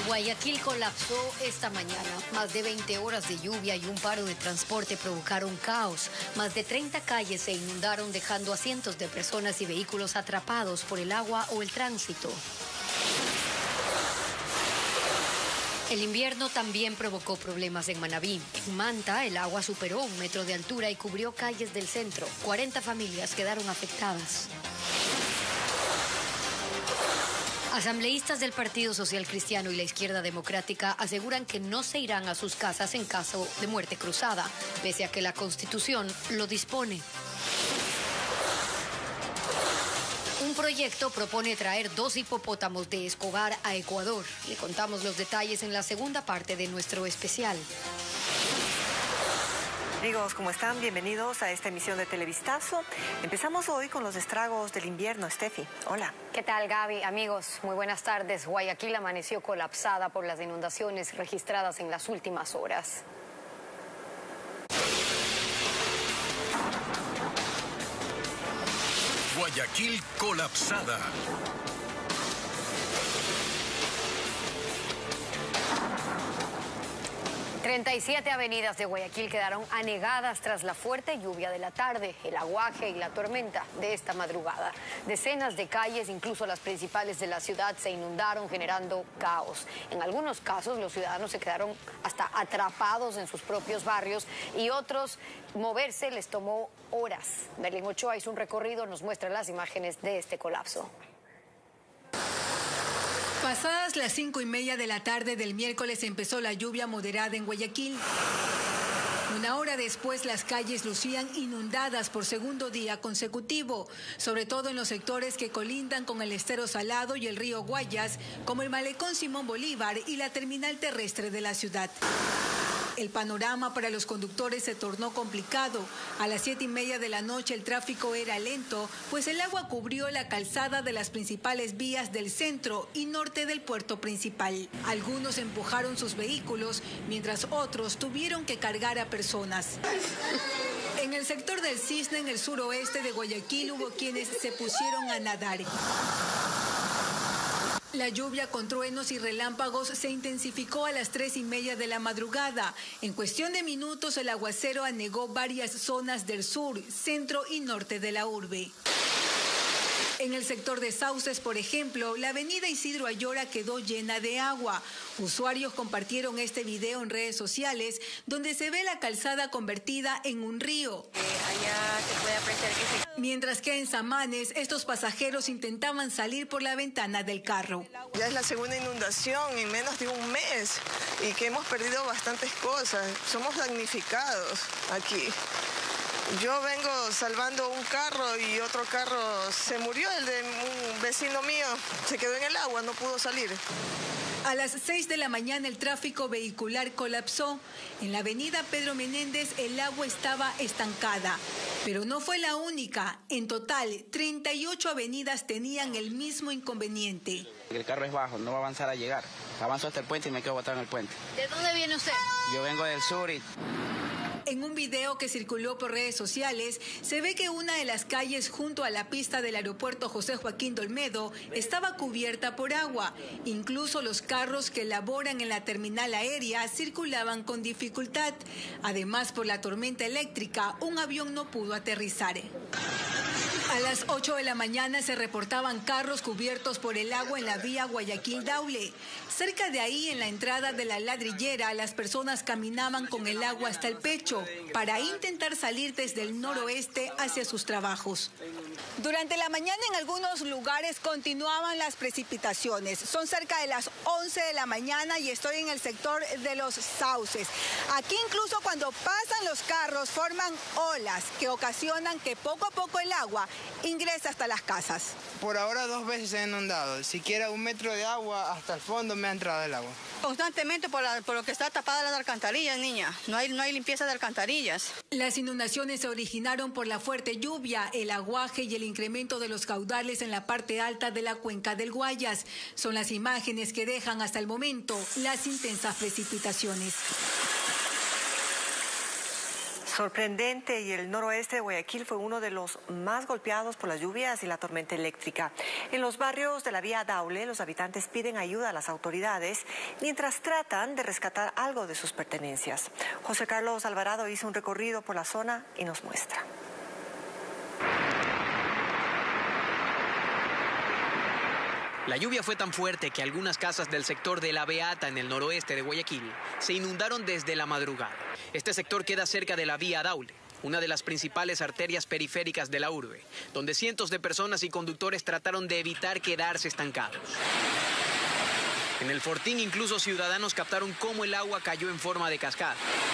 Guayaquil colapsó esta mañana. Más de 20 horas de lluvia y un paro de transporte provocaron caos. Más de 30 calles se inundaron, dejando a cientos de personas y vehículos atrapados por el agua o el tránsito. El invierno también provocó problemas en Manabí. En Manta, el agua superó 1 metro de altura y cubrió calles del centro. 40 familias quedaron afectadas. Asambleístas del Partido Social Cristiano y la Izquierda Democrática aseguran que no se irán a sus casas en caso de muerte cruzada, pese a que la Constitución lo dispone. Un proyecto propone traer 2 hipopótamos de Escobar a Ecuador. Le contamos los detalles en la segunda parte de nuestro especial. Amigos, ¿cómo están? Bienvenidos a esta emisión de Televistazo. Empezamos hoy con los estragos del invierno. Steffi, hola. ¿Qué tal, Gaby? Amigos, muy buenas tardes. Guayaquil amaneció colapsada por las inundaciones registradas en las últimas horas. Guayaquil colapsada. 37 avenidas de Guayaquil quedaron anegadas tras la fuerte lluvia de la tarde, el aguaje y la tormenta de esta madrugada. Decenas de calles, incluso las principales de la ciudad, se inundaron, generando caos. En algunos casos, los ciudadanos se quedaron hasta atrapados en sus propios barrios y otros moverse les tomó horas. Berlín Ochoa hizo un recorrido, nos muestra las imágenes de este colapso. Pasadas las 5:30 de la tarde del miércoles empezó la lluvia moderada en Guayaquil. 1 hora después las calles lucían inundadas por segundo día consecutivo, sobre todo en los sectores que colindan con el estero Salado y el río Guayas, como el malecón Simón Bolívar y la terminal terrestre de la ciudad. El panorama para los conductores se tornó complicado. A las 7:30 de la noche el tráfico era lento, pues el agua cubrió la calzada de las principales vías del centro y norte del puerto principal. Algunos empujaron sus vehículos, mientras otros tuvieron que cargar a personas. En el sector del Cisne, en el suroeste de Guayaquil, hubo quienes se pusieron a nadar. La lluvia con truenos y relámpagos se intensificó a las 3:30 de la madrugada. En cuestión de minutos, el aguacero anegó varias zonas del sur, centro y norte de la urbe. En el sector de Sauces, por ejemplo, la avenida Isidro Ayora quedó llena de agua. Usuarios compartieron este video en redes sociales, donde se ve la calzada convertida en un río. Allá se puede apreciar que Mientras que en Samanes, estos pasajeros intentaban salir por la ventana del carro. Ya es la segunda inundación en menos de un mes y que hemos perdido bastantes cosas. Somos damnificados aquí. Yo vengo salvando un carro y otro carro se murió, el de un vecino mío. Se quedó en el agua, no pudo salir. A las 6 de la mañana el tráfico vehicular colapsó. En la avenida Pedro Menéndez el agua estaba estancada, pero no fue la única. En total, 38 avenidas tenían el mismo inconveniente. El carro es bajo, no va a avanzar a llegar. Avanzo hasta el puente y me quedo botado en el puente. ¿De dónde viene usted? Yo vengo del sur y... En un video que circuló por redes sociales, se ve que una de las calles junto a la pista del aeropuerto José Joaquín de Olmedo estaba cubierta por agua. Incluso los carros que laboran en la terminal aérea circulaban con dificultad. Además, por la tormenta eléctrica, un avión no pudo aterrizar. A las 8 de la mañana se reportaban carros cubiertos por el agua en la vía Guayaquil-Daule. Cerca de ahí, en la entrada de la Ladrillera, las personas caminaban con el agua hasta el pecho para intentar salir desde el noroeste hacia sus trabajos. Durante la mañana en algunos lugares continuaban las precipitaciones. Son cerca de las 11 de la mañana y estoy en el sector de los Sauces. Aquí incluso cuando pasan los carros forman olas que ocasionan que poco a poco el agua ingresa hasta las casas. Por ahora 2 veces se ha inundado. Siquiera 1 metro de agua hasta el fondo me ha entrado el agua. constantemente por lo que está tapada las alcantarillas, niña. No hay limpieza de alcantarillas. Las inundaciones se originaron por la fuerte lluvia, el aguaje y el incremento de los caudales en la parte alta de la cuenca del Guayas. Son las imágenes que dejan hasta el momento las intensas precipitaciones. Sorprendente, y el noroeste de Guayaquil fue uno de los más golpeados por las lluvias y la tormenta eléctrica. En los barrios de la vía Daule, los habitantes piden ayuda a las autoridades mientras tratan de rescatar algo de sus pertenencias. José Carlos Alvarado hizo un recorrido por la zona y nos muestra. La lluvia fue tan fuerte que algunas casas del sector de La Beata, en el noroeste de Guayaquil, se inundaron desde la madrugada. Este sector queda cerca de la vía Daule, una de las principales arterias periféricas de la urbe, donde cientos de personas y conductores trataron de evitar quedarse estancados. En el Fortín, incluso ciudadanos captaron cómo el agua cayó en forma de cascada.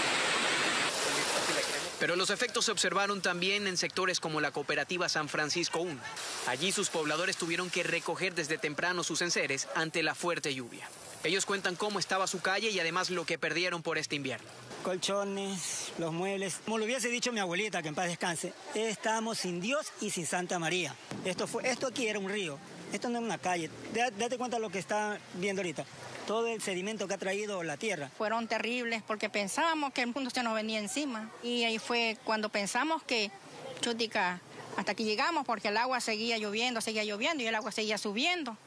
Pero los efectos se observaron también en sectores como la cooperativa San Francisco 1. Allí sus pobladores tuvieron que recoger desde temprano sus enseres ante la fuerte lluvia. Ellos cuentan cómo estaba su calle y además lo que perdieron por este invierno. Colchones, los muebles. Como lo hubiese dicho mi abuelita, que en paz descanse, estábamos sin Dios y sin Santa María. Esto aquí era un río, esto no es una calle. Date cuenta de lo que está viendo ahorita. Todo el sedimento que ha traído la tierra. Fueron terribles porque pensábamos que el mundo se nos venía encima. Y ahí fue cuando pensamos que, chutica, hasta aquí llegamos porque el agua seguía lloviendo y el agua seguía subiendo.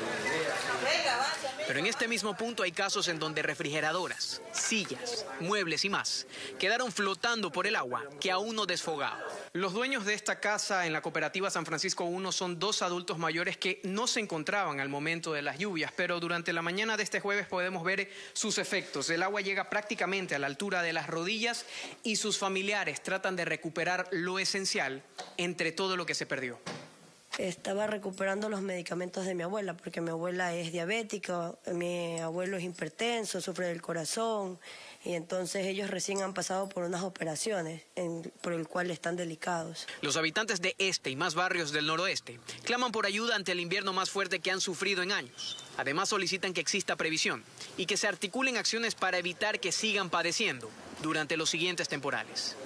Pero en este mismo punto hay casos en donde refrigeradoras, sillas, muebles y más quedaron flotando por el agua que aún no desfogaba. Los dueños de esta casa en la cooperativa San Francisco 1 son dos adultos mayores que no se encontraban al momento de las lluvias, pero durante la mañana de este jueves podemos ver sus efectos. El agua llega prácticamente a la altura de las rodillas y sus familiares tratan de recuperar lo esencial entre todo lo que se perdió. Estaba recuperando los medicamentos de mi abuela, porque mi abuela es diabética, mi abuelo es hipertenso, sufre del corazón, y entonces ellos recién han pasado por unas operaciones por el cual están delicados. Los habitantes de este y más barrios del noroeste claman por ayuda ante el invierno más fuerte que han sufrido en años. Además solicitan que exista previsión y que se articulen acciones para evitar que sigan padeciendo durante los siguientes temporales.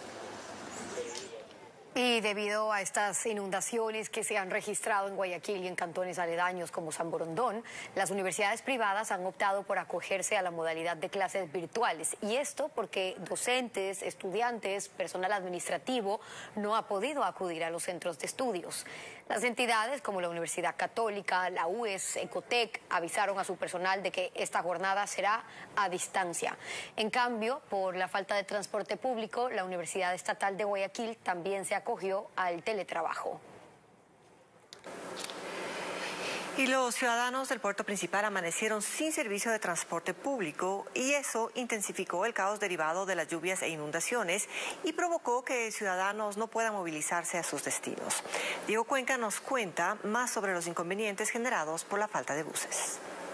Y debido a estas inundaciones que se han registrado en Guayaquil y en cantones aledaños como San Borondón, las universidades privadas han optado por acogerse a la modalidad de clases virtuales. Y esto porque docentes, estudiantes, personal administrativo no ha podido acudir a los centros de estudios. Las entidades como la Universidad Católica, la UES, Ecotec, avisaron a su personal de que esta jornada será a distancia. En cambio, por la falta de transporte público, la Universidad Estatal de Guayaquil también se acogió al teletrabajo. Y los ciudadanos del puerto principal amanecieron sin servicio de transporte público y eso intensificó el caos derivado de las lluvias e inundaciones y provocó que ciudadanos no puedan movilizarse a sus destinos. Diego Cuenca nos cuenta más sobre los inconvenientes generados por la falta de buses.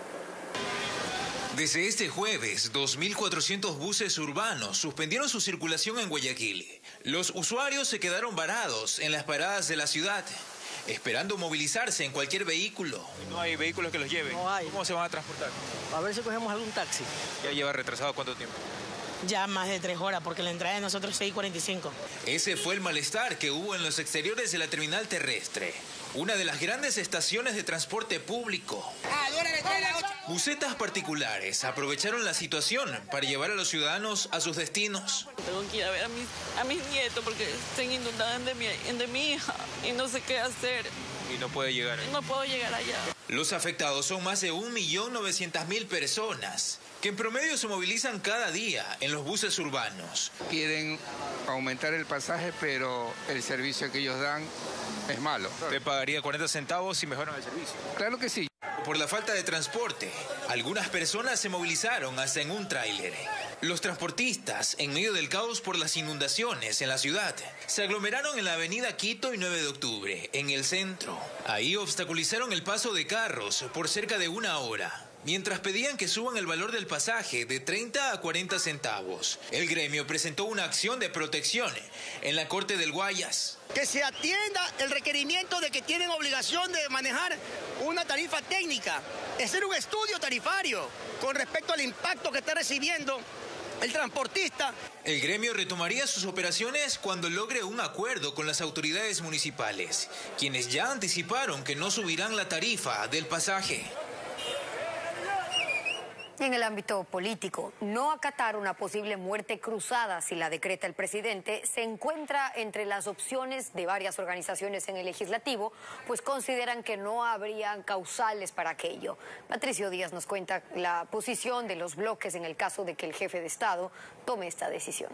Desde este jueves, 2.400 buses urbanos suspendieron su circulación en Guayaquil. Los usuarios se quedaron varados en las paradas de la ciudad, esperando movilizarse en cualquier vehículo. ¿No hay vehículos que los lleven? No hay. ¿Cómo se van a transportar? A ver si cogemos algún taxi. ¿Ya lleva retrasado cuánto tiempo? Ya más de 3 horas, porque la entrada de nosotros es 6:45. Ese fue el malestar que hubo en los exteriores de la terminal terrestre, una de las grandes estaciones de transporte público. Busetas particulares aprovecharon la situación para llevar a los ciudadanos a sus destinos. Tengo que ir a ver a mis nietos porque están inundados de mi hija y no sé qué hacer. Y no puede llegar. No puedo llegar allá. Los afectados son más de 1.900.000 personas, que en promedio se movilizan cada día en los buses urbanos. Quieren aumentar el pasaje, pero el servicio que ellos dan es malo. ¿Te pagaría 40 centavos si mejoran el servicio? Claro que sí. Por la falta de transporte, algunas personas se movilizaron hasta en un tráiler. Los transportistas, en medio del caos por las inundaciones en la ciudad, se aglomeraron en la avenida Quito y 9 de octubre, en el centro. Ahí obstaculizaron el paso de carros por cerca de 1 hora, mientras pedían que suban el valor del pasaje de 30 a 40 centavos. El gremio presentó una acción de protección en la Corte del Guayas. Que se atienda el requerimiento de que tienen obligación de manejar una tarifa técnica, hacer un estudio tarifario con respecto al impacto que está recibiendo el transportista. El gremio retomaría sus operaciones cuando logre un acuerdo con las autoridades municipales, quienes ya anticiparon que no subirán la tarifa del pasaje. Y en el ámbito político, no acatar una posible muerte cruzada si la decreta el presidente se encuentra entre las opciones de varias organizaciones en el legislativo, pues consideran que no habrían causales para aquello. Patricio Díaz nos cuenta la posición de los bloques en el caso de que el jefe de Estado tome esta decisión.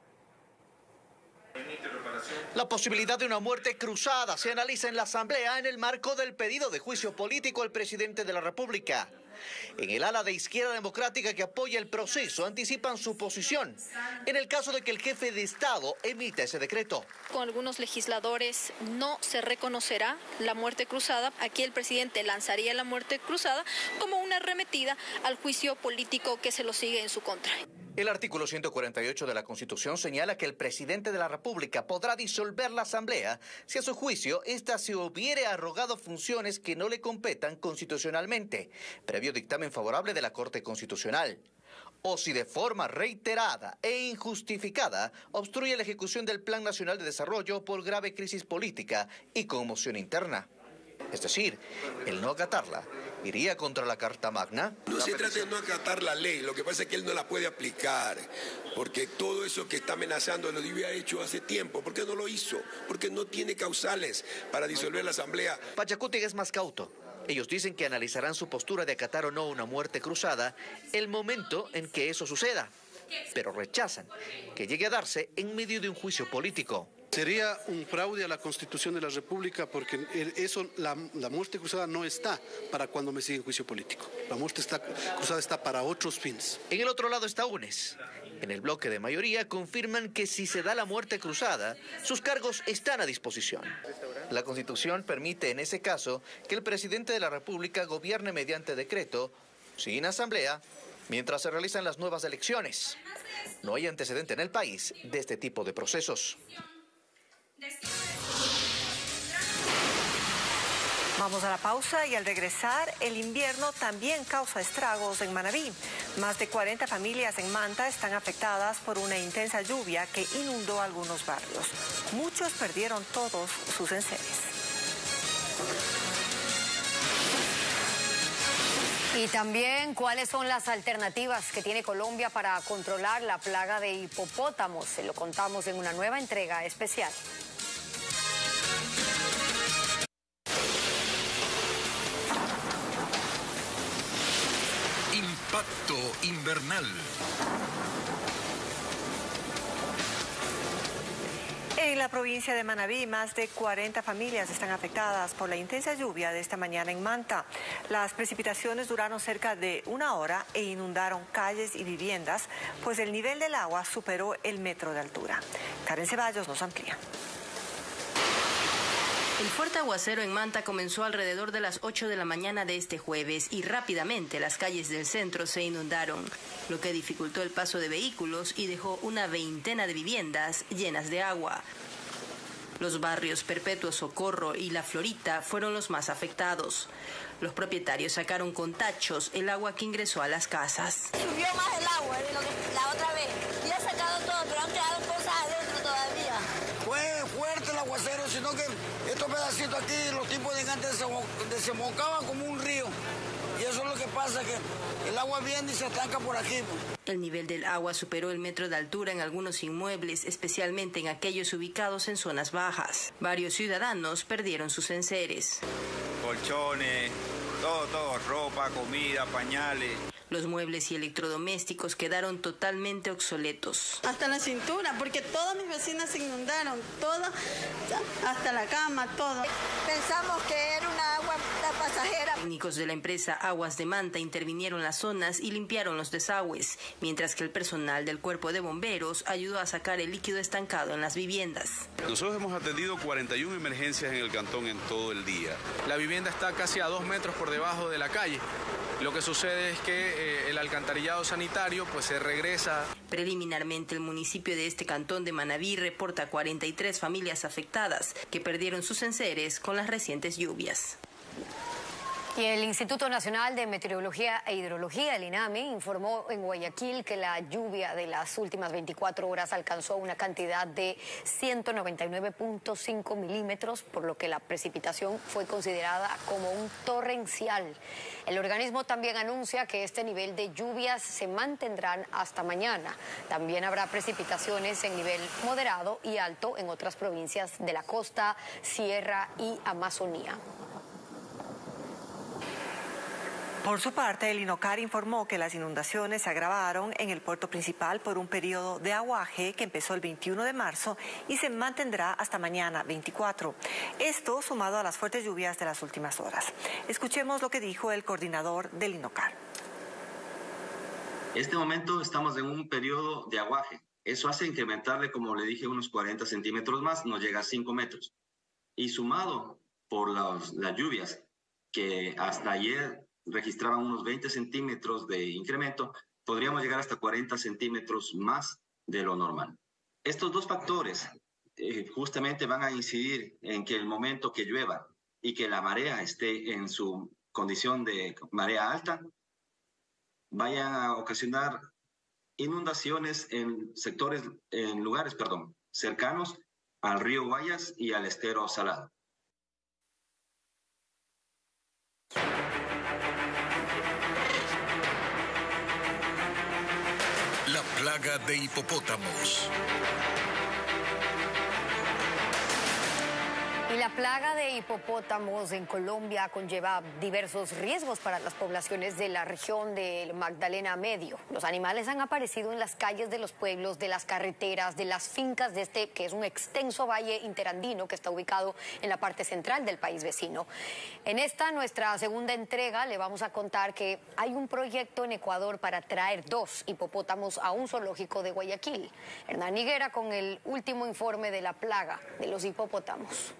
La posibilidad de una muerte cruzada se analiza en la Asamblea en el marco del pedido de juicio político al presidente de la República. En el ala de Izquierda Democrática que apoya el proceso anticipan su posición en el caso de que el jefe de Estado emita ese decreto. Con algunos legisladores no se reconocerá la muerte cruzada. Aquí el presidente lanzaría la muerte cruzada como una arremetida al juicio político que se lo sigue en su contra. El artículo 148 de la Constitución señala que el presidente de la República podrá disolver la Asamblea si a su juicio ésta se hubiere arrogado funciones que no le competan constitucionalmente, previo dictamen favorable de la Corte Constitucional, o si de forma reiterada e injustificada obstruye la ejecución del Plan Nacional de Desarrollo por grave crisis política y conmoción interna. Es decir, el no acatarla iría contra la Carta Magna. No se trata de no acatar la ley, lo que pasa es que él no la puede aplicar, porque todo eso que está amenazando lo había hecho hace tiempo. ¿Por qué no lo hizo? Porque no tiene causales para disolver la Asamblea. Pachacuti es más cauto. Ellos dicen que analizarán su postura de acatar o no una muerte cruzada el momento en que eso suceda, pero rechazan que llegue a darse en medio de un juicio político. Sería un fraude a la Constitución de la República porque la muerte cruzada no está para cuando me sigue en juicio político. La muerte cruzada está para otros fines. En el otro lado está UNES. En el bloque de mayoría confirman que si se da la muerte cruzada, sus cargos están a disposición. La Constitución permite en ese caso que el presidente de la República gobierne mediante decreto, sin asamblea, mientras se realizan las nuevas elecciones. No hay antecedente en el país de este tipo de procesos. Vamos a la pausa y al regresar, el invierno también causa estragos en Manabí. Más de 40 familias en Manta están afectadas por una intensa lluvia que inundó algunos barrios. Muchos perdieron todos sus enseres. Y también, ¿cuáles son las alternativas que tiene Colombia para controlar la plaga de hipopótamos? Se lo contamos en una nueva entrega especial. Impacto invernal. En la provincia de Manabí, más de 40 familias están afectadas por la intensa lluvia de esta mañana en Manta. Las precipitaciones duraron cerca de una hora e inundaron calles y viviendas, pues el nivel del agua superó el metro de altura. Karen Ceballos nos amplía. El fuerte aguacero en Manta comenzó alrededor de las 8 de la mañana de este jueves y rápidamente las calles del centro se inundaron, lo que dificultó el paso de vehículos y dejó una veintena de viviendas llenas de agua. Los barrios Perpetuo Socorro y La Florita fueron los más afectados. Los propietarios sacaron con tachos el agua que ingresó a las casas. Subió más el agua de lo que la otra vez. Ya ha sacado todo, pero han quedado cosas adentro todavía. Fue fuerte el aguacero, sino que estos pedacitos aquí, los tipos de antes desembocaban como un río. Y eso es lo que pasa, que el agua viene y se estanca por aquí. El nivel del agua superó el metro de altura en algunos inmuebles, especialmente en aquellos ubicados en zonas bajas. Varios ciudadanos perdieron sus enseres. Colchones, todo, ropa, comida, pañales. Los muebles y electrodomésticos quedaron totalmente obsoletos. Hasta la cintura, porque todas mis vecinas se inundaron, todas, hasta la cama, todo. Pensamos que era una agua pasajera. Técnicos de la empresa Aguas de Manta intervinieron las zonas y limpiaron los desagües, mientras que el personal del Cuerpo de Bomberos ayudó a sacar el líquido estancado en las viviendas. Nosotros hemos atendido 41 emergencias en el cantón en todo el día. La vivienda está casi a 2 metros por debajo de la calle. Lo que sucede es que el alcantarillado sanitario pues se regresa. Preliminarmente, el municipio de este cantón de Manabí reporta 43 familias afectadas que perdieron sus enseres con las recientes lluvias. Y el Instituto Nacional de Meteorología e Hidrología, el INAME, informó en Guayaquil que la lluvia de las últimas 24 horas alcanzó una cantidad de 199.5 milímetros, por lo que la precipitación fue considerada como un torrencial. El organismo también anuncia que este nivel de lluvias se mantendrán hasta mañana. También habrá precipitaciones en nivel moderado y alto en otras provincias de la costa, sierra y Amazonía. Por su parte, el INOCAR informó que las inundaciones se agravaron en el puerto principal por un periodo de aguaje que empezó el 21 de marzo y se mantendrá hasta mañana 24. Esto sumado a las fuertes lluvias de las últimas horas. Escuchemos lo que dijo el coordinador del INOCAR. En este momento estamos en un periodo de aguaje. Eso hace incrementarle, como le dije, unos 40 centímetros más, nos llega a 5 metros. Y sumado por las lluvias que hasta ayer registraban unos 20 centímetros de incremento, podríamos llegar hasta 40 centímetros más de lo normal. Estos dos factores justamente van a incidir en que el momento que llueva y que la marea esté en su condición de marea alta, vayan a ocasionar inundaciones en lugares cercanos al río Guayas y al estero Salado. La plaga de hipopótamos. Y la plaga de hipopótamos en Colombia conlleva diversos riesgos para las poblaciones de la región del Magdalena Medio. Los animales han aparecido en las calles de los pueblos, de las carreteras, de las fincas de este, que es un extenso valle interandino que está ubicado en la parte central del país vecino. En esta, nuestra segunda entrega, le vamos a contar que hay un proyecto en Ecuador para traer 2 hipopótamos a un zoológico de Guayaquil. Hernán Higuera con el último informe de la plaga de los hipopótamos.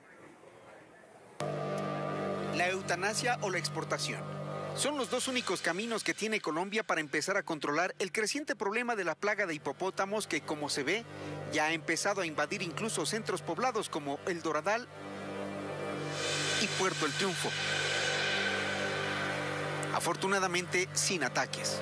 La eutanasia o la exportación son los dos únicos caminos que tiene Colombia para empezar a controlar el creciente problema de la plaga de hipopótamos que, como se ve, ya ha empezado a invadir incluso centros poblados como El Doradal y Puerto El Triunfo. Afortunadamente, sin ataques.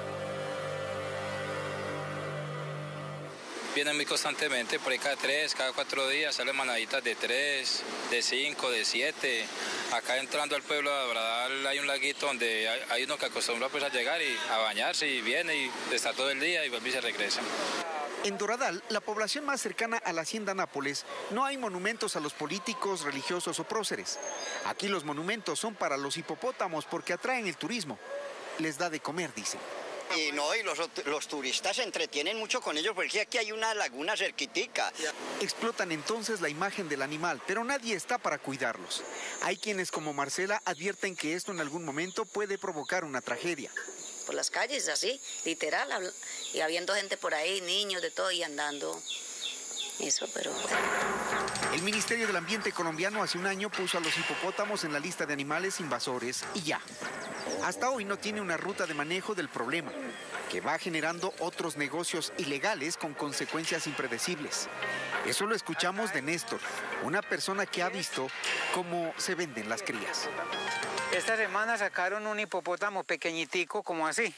Vienen muy constantemente, por ahí cada 3, cada 4 días salen manaditas de 3, de 5, de 7. Acá entrando al pueblo de Doradal hay un laguito donde hay uno que acostumbra pues a llegar y a bañarse y viene y está todo el día y vuelve y se regresa. En Doradal, la población más cercana a la hacienda Nápoles, no hay monumentos a los políticos, religiosos o próceres. Aquí los monumentos son para los hipopótamos porque atraen el turismo. Les da de comer, dicen. Y los turistas se entretienen mucho con ellos porque aquí hay una laguna cerquitica. Explotan entonces la imagen del animal, pero nadie está para cuidarlos. Hay quienes como Marcela advierten que esto en algún momento puede provocar una tragedia. Por las calles así, literal, y habiendo gente por ahí, niños de todo y andando. Eso, pero bueno. El Ministerio del Ambiente colombiano hace un año puso a los hipopótamos en la lista de animales invasores y ya. Hasta hoy no tiene una ruta de manejo del problema, que va generando otros negocios ilegales con consecuencias impredecibles. Eso lo escuchamos de Néstor, una persona que ha visto cómo se venden las crías. Esta semana sacaron un hipopótamo pequeñitico como así.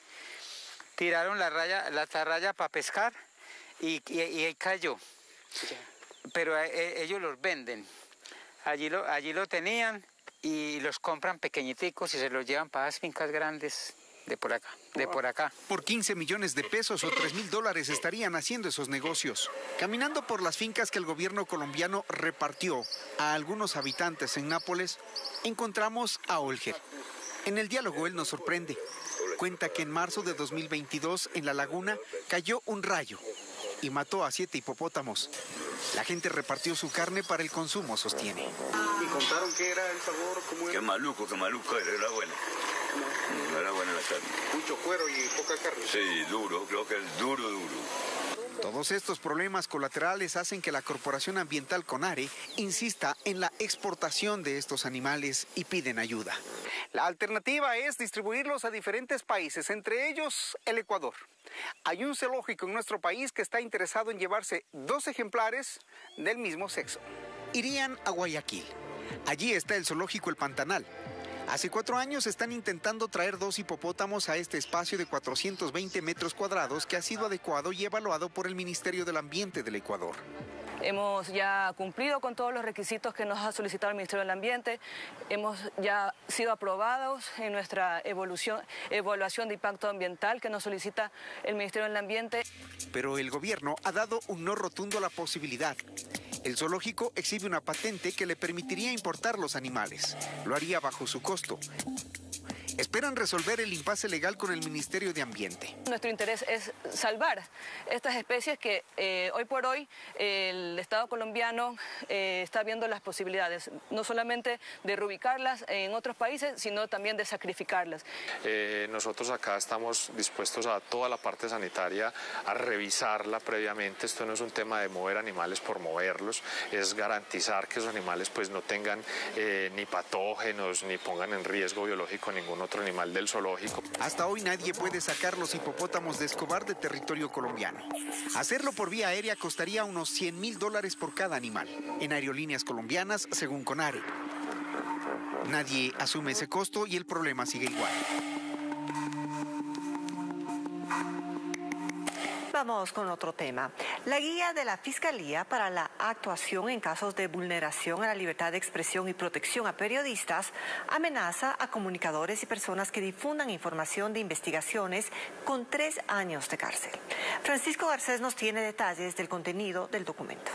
Tiraron la atarraya para pescar y ahí cayó. Pero ellos los venden. Allí lo tenían y los compran pequeñiticos y se los llevan para las fincas grandes de por acá. Por 15 millones de pesos o $3,000 estarían haciendo esos negocios. Caminando por las fincas que el gobierno colombiano repartió a algunos habitantes en Nápoles, encontramos a Olger. En el diálogo él nos sorprende. Cuenta que en marzo de 2022 en la laguna cayó un rayo y mató a 7 hipopótamos. La gente repartió su carne para el consumo, sostiene. ¿Y contaron qué era el sabor? ¿Cómo era? Qué maluco, era buena. Era buena la carne. Mucho cuero y poca carne. Sí, duro, creo que es duro. Todos estos problemas colaterales hacen que la Corporación Ambiental CONARE insista en la exportación de estos animales y piden ayuda. La alternativa es distribuirlos a diferentes países, entre ellos el Ecuador. Hay un zoológico en nuestro país que está interesado en llevarse 2 ejemplares del mismo sexo. Irían a Guayaquil. Allí está el zoológico El Pantanal. Hace 4 años están intentando traer 2 hipopótamos a este espacio de 420 metros cuadrados que ha sido adecuado y evaluado por el Ministerio del Ambiente del Ecuador. Hemos ya cumplido con todos los requisitos que nos ha solicitado el Ministerio del Ambiente. Hemos ya sido aprobados en nuestra evaluación de impacto ambiental que nos solicita el Ministerio del Ambiente. Pero el gobierno ha dado un no rotundo a la posibilidad. El zoológico exhibe una patente que le permitiría importar los animales. Lo haría bajo su costo. Esperan resolver el impasse legal con el Ministerio de Ambiente. Nuestro interés es salvar estas especies que hoy por hoy el Estado colombiano está viendo las posibilidades, no solamente de reubicarlas en otros países, sino también de sacrificarlas. Nosotros acá estamos dispuestos a toda la parte sanitaria, a revisarla previamente. Esto no es un tema de mover animales por moverlos, es garantizar que esos animales pues no tengan ni patógenos ni pongan en riesgo biológico ningún otro animal del zoológico. Hasta hoy nadie puede sacar los hipopótamos de Escobar de territorio colombiano. Hacerlo por vía aérea costaría unos $100,000 por cada animal, en aerolíneas colombianas, según CONARE. Nadie asume ese costo y el problema sigue igual. Vamos con otro tema. La guía de la Fiscalía para la actuación en casos de vulneración a la libertad de expresión y protección a periodistas amenaza a comunicadores y personas que difundan información de investigaciones con 3 años de cárcel. Francisco Garcés nos tiene detalles del contenido del documento.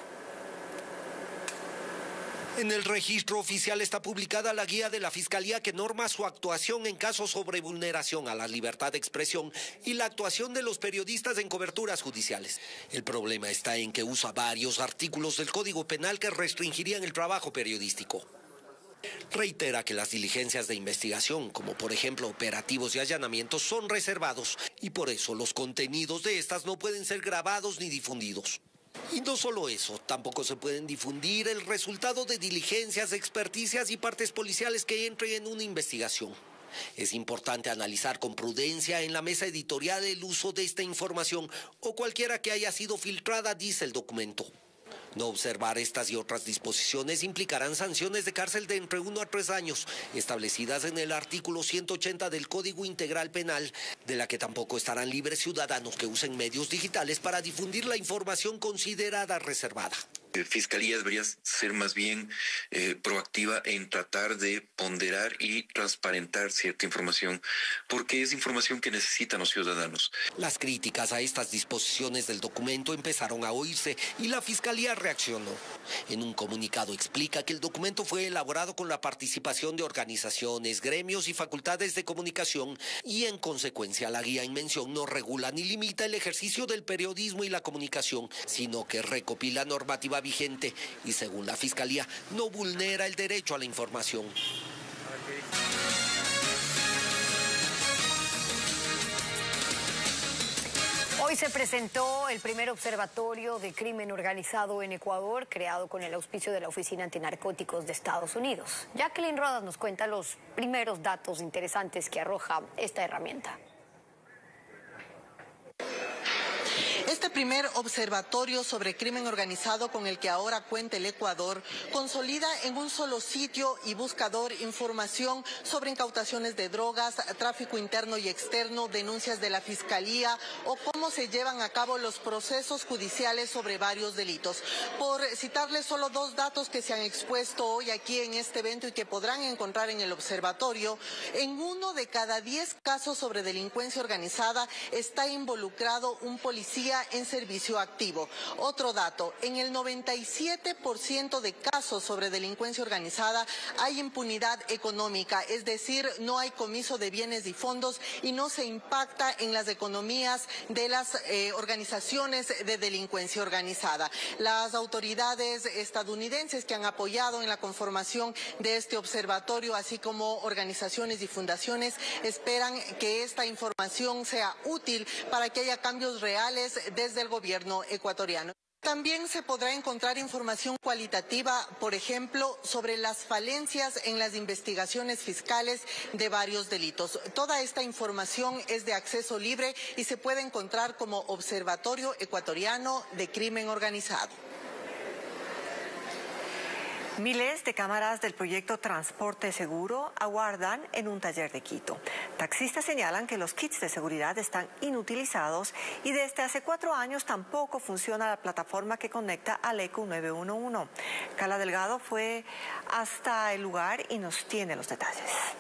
En el registro oficial está publicada la guía de la Fiscalía que norma su actuación en casos sobre vulneración a la libertad de expresión y la actuación de los periodistas en coberturas judiciales. El problema está en que usa varios artículos del Código Penal que restringirían el trabajo periodístico. Reitera que las diligencias de investigación, como por ejemplo operativos y allanamientos, son reservados y por eso los contenidos de estas no pueden ser grabados ni difundidos. Y no solo eso, tampoco se pueden difundir el resultado de diligencias, experticias y partes policiales que entren en una investigación. Es importante analizar con prudencia en la mesa editorial el uso de esta información o cualquiera que haya sido filtrada, dice el documento. No observar estas y otras disposiciones implicarán sanciones de cárcel de entre 1 a 3 años, establecidas en el artículo 180 del Código Integral Penal, de la que tampoco estarán libres ciudadanos que usen medios digitales para difundir la información considerada reservada. Fiscalía debería ser más bien proactiva en tratar de ponderar y transparentar cierta información, porque es información que necesitan los ciudadanos. Las críticas a estas disposiciones del documento empezaron a oírse y la Fiscalía reaccionó. En un comunicado explica que el documento fue elaborado con la participación de organizaciones, gremios y facultades de comunicación y en consecuencia la guía en mención no regula ni limita el ejercicio del periodismo y la comunicación, sino que recopila normativa vigente y, según la Fiscalía, no vulnera el derecho a la información. Hoy se presentó el primer observatorio de crimen organizado en Ecuador, creado con el auspicio de la Oficina Antinarcóticos de Estados Unidos. Jacqueline Rodas nos cuenta los primeros datos interesantes que arroja esta herramienta. Este primer observatorio sobre crimen organizado con el que ahora cuenta el Ecuador consolida en un solo sitio y buscador información sobre incautaciones de drogas, tráfico interno y externo, denuncias de la Fiscalía o cómo se llevan a cabo los procesos judiciales sobre varios delitos. Por citarles solo 2 datos que se han expuesto hoy aquí en este evento y que podrán encontrar en el observatorio, en 1 de cada 10 casos sobre delincuencia organizada está involucrado un policía en servicio activo. Otro dato, en el 97% de casos sobre delincuencia organizada hay impunidad económica, es decir, no hay comiso de bienes y fondos y no se impacta en las economías de las organizaciones de delincuencia organizada. Las autoridades estadounidenses que han apoyado en la conformación de este observatorio, así como organizaciones y fundaciones, esperan que esta información sea útil para que haya cambios reales desde el gobierno ecuatoriano. También se podrá encontrar información cualitativa, por ejemplo, sobre las falencias en las investigaciones fiscales de varios delitos. Toda esta información es de acceso libre y se puede encontrar como Observatorio Ecuatoriano de Crimen Organizado. Miles de cámaras del proyecto Transporte Seguro aguardan en un taller de Quito. Taxistas señalan que los kits de seguridad están inutilizados y desde hace 4 años tampoco funciona la plataforma que conecta al ECU 911. Carla Delgado fue hasta el lugar y nos tiene los detalles.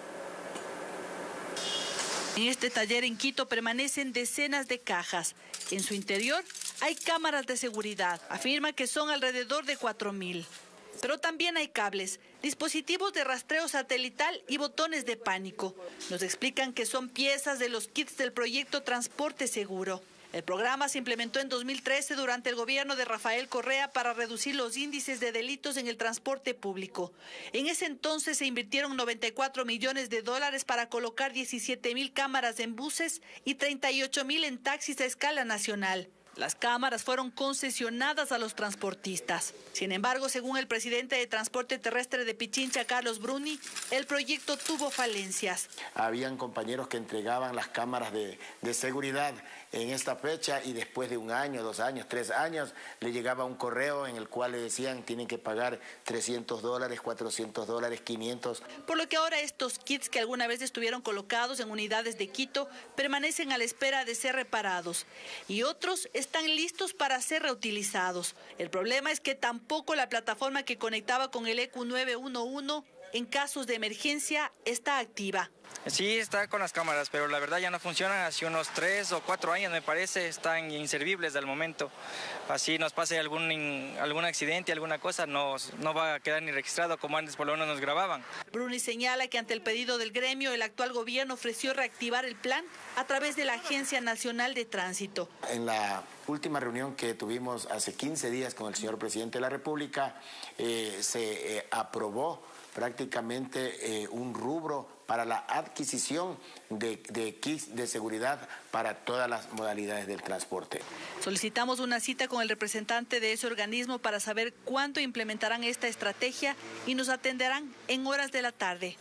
En este taller en Quito permanecen decenas de cajas. En su interior hay cámaras de seguridad. Afirma que son alrededor de 4.000. Pero también hay cables, dispositivos de rastreo satelital y botones de pánico. Nos explican que son piezas de los kits del proyecto Transporte Seguro. El programa se implementó en 2013 durante el gobierno de Rafael Correa para reducir los índices de delitos en el transporte público. En ese entonces se invirtieron $94 millones para colocar 17.000 cámaras en buses y 38.000 en taxis a escala nacional. Las cámaras fueron concesionadas a los transportistas. Sin embargo, según el presidente de Transporte Terrestre de Pichincha, Carlos Bruni, el proyecto tuvo falencias. Habían compañeros que entregaban las cámaras de seguridad en esta fecha y después de 1 año, 2 años, 3 años, le llegaba un correo en el cual le decían tienen que pagar $300, $400, 500. Por lo que ahora estos kits que alguna vez estuvieron colocados en unidades de Quito permanecen a la espera de ser reparados y otros están listos para ser reutilizados. El problema es que tampoco la plataforma que conectaba con el ECU 911 en casos de emergencia está activa. Sí, está con las cámaras, pero la verdad ya no funcionan. Hace unos 3 o 4 años, me parece, están inservibles al momento. Así nos pase algún accidente, alguna cosa, no va a quedar ni registrado como antes por lo menos nos grababan. Bruni señala que ante el pedido del gremio, el actual gobierno ofreció reactivar el plan a través de la Agencia Nacional de Tránsito. En la última reunión que tuvimos hace 15 días con el señor presidente de la República, se aprobó prácticamente un rubro para la adquisición de kits de seguridad para todas las modalidades del transporte. Solicitamos una cita con el representante de ese organismo para saber cuándo implementarán esta estrategia y nos atenderán en horas de la tarde.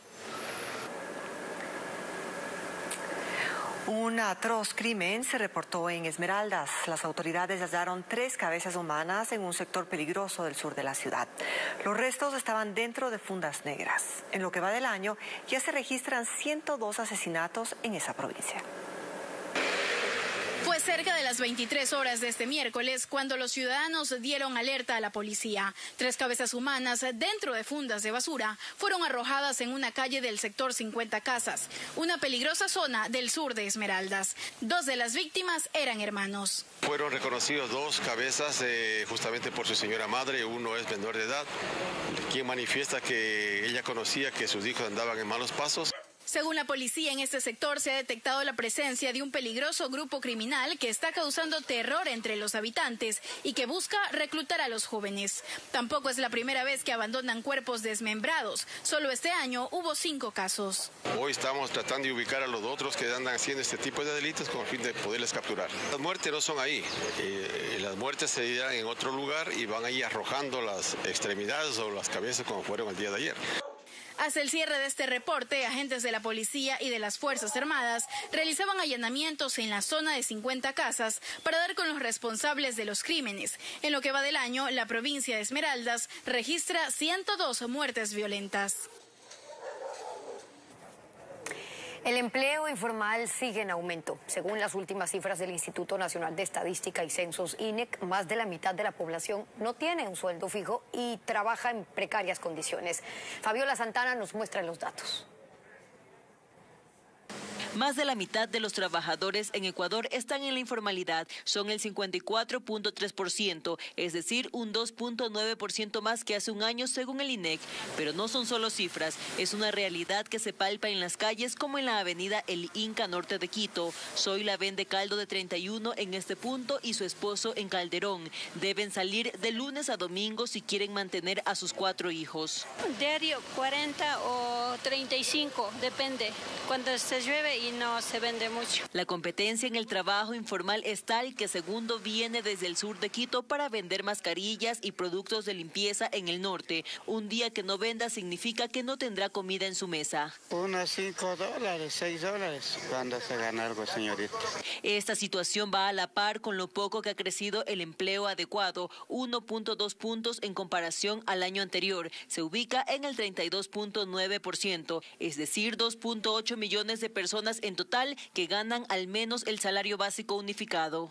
Un atroz crimen se reportó en Esmeraldas. Las autoridades hallaron 3 cabezas humanas en un sector peligroso del sur de la ciudad. Los restos estaban dentro de fundas negras. En lo que va del año, ya se registran 102 asesinatos en esa provincia. Fue cerca de las 23 horas de este miércoles cuando los ciudadanos dieron alerta a la policía. 3 cabezas humanas dentro de fundas de basura fueron arrojadas en una calle del sector 50 Casas, una peligrosa zona del sur de Esmeraldas. 2 de las víctimas eran hermanos. Fueron reconocidos 2 cabezas justamente por su señora madre. Uno es menor de edad, quien manifiesta que ella conocía que sus hijos andaban en malos pasos. Según la policía, en este sector se ha detectado la presencia de un peligroso grupo criminal que está causando terror entre los habitantes y que busca reclutar a los jóvenes. Tampoco es la primera vez que abandonan cuerpos desmembrados. Solo este año hubo 5 casos. Hoy estamos tratando de ubicar a los otros que andan haciendo este tipo de delitos con el fin de poderles capturar. Las muertes no son ahí. Las muertes se dan en otro lugar y van ahí arrojando las extremidades o las cabezas como fueron el día de ayer. Hasta el cierre de este reporte, agentes de la policía y de las Fuerzas Armadas realizaban allanamientos en la zona de 50 casas para dar con los responsables de los crímenes. En lo que va del año, la provincia de Esmeraldas registra 102 muertes violentas. El empleo informal sigue en aumento. Según las últimas cifras del Instituto Nacional de Estadística y Censos, INEC, más de la mitad de la población no tiene un sueldo fijo y trabaja en precarias condiciones. Fabiola Santana nos muestra los datos. Más de la mitad de los trabajadores en Ecuador están en la informalidad, son el 54.3%, es decir, un 2.9% más que hace un año según el INEC. Pero no son solo cifras, es una realidad que se palpa en las calles como en la avenida El Inca norte de Quito. Zoila vende caldo de 31 en este punto y su esposo en Calderón. Deben salir de lunes a domingo si quieren mantener a sus 4 hijos. Diario 40 o 35, depende. Cuando se veces llueve y no se vende mucho. La competencia en el trabajo informal es tal que Segundo viene desde el sur de Quito para vender mascarillas y productos de limpieza en el norte. Un día que no venda significa que no tendrá comida en su mesa. Unos $5, $6, cuando se gana algo, señorita. Esta situación va a la par con lo poco que ha crecido el empleo adecuado, 1.2 puntos en comparación al año anterior. Se ubica en el 32.9%, es decir, 2.8 millones de personas en total que ganan al menos el salario básico unificado.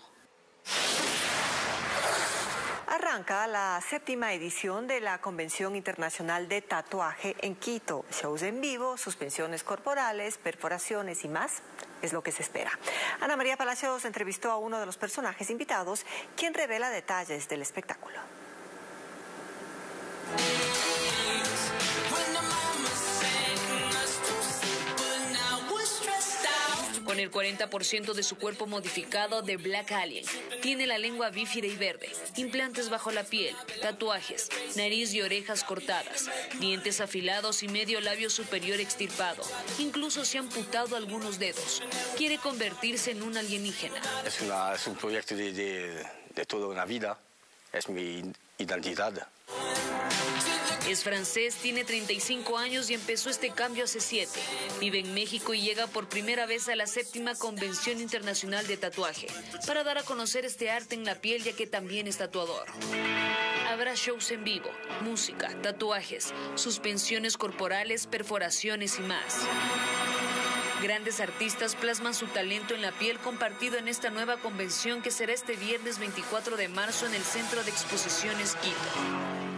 Arranca la 7ª edición de la Convención Internacional de Tatuaje en Quito. Shows en vivo, suspensiones corporales, perforaciones y más es lo que se espera. Ana María Palacios entrevistó a uno de los personajes invitados, quien revela detalles del espectáculo. Con el 40% de su cuerpo modificado de Black Alien, tiene la lengua bífida y verde, implantes bajo la piel, tatuajes, nariz y orejas cortadas, dientes afilados y medio labio superior extirpado. Incluso se han amputado algunos dedos. Quiere convertirse en un alienígena. Es un proyecto de toda una vida. Es mi identidad. Es francés, tiene 35 años y empezó este cambio hace 7. Vive en México y llega por primera vez a la 7ª Convención Internacional de Tatuaje para dar a conocer este arte en la piel, ya que también es tatuador. Habrá shows en vivo, música, tatuajes, suspensiones corporales, perforaciones y más. Grandes artistas plasman su talento en la piel compartido en esta nueva convención que será este viernes 24 de marzo en el Centro de Exposiciones Quito.